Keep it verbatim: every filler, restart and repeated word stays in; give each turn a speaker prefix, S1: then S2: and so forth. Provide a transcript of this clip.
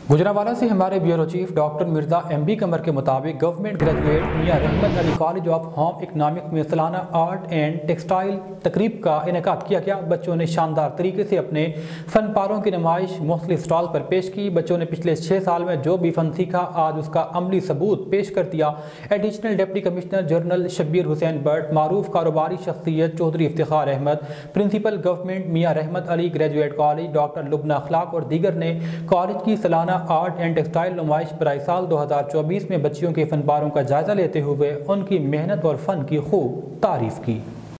S1: गुजरांवाला से हमारे bureau chief doctor Mirza M B Qamar के मुताबिक government graduate Mian Rehmat Ali college of home economic में सालाना आर्ट एंड टेक्सटाइल तकरीब का इनेकाद किया गया। बच्चों ने शानदार तरीके से अपने फन पारों की नुमाइश मुख्तलिफ स्टॉल पर पेश की। बच्चों ने पिछले छः साल में जो भी फन सीखा आज उसका अमली सबूत पेश कर दिया। Additional deputy commissioner general Shabbir Hussain Bhatt, मारूफ कारोबारी शख्सियत Chaudhry Iftikhar Ahmed, principal government Mian Rehmat Ali graduate college doctor Lubna Akhlaq और दीगर ने कॉलेज की सालाना आर्ट एंड टेक्सटाइल नुमाइश बराई साल दो हज़ार चौबीस में बच्चियों के फनपारों का जायजा लेते हुए उनकी मेहनत और फन की खूब तारीफ की।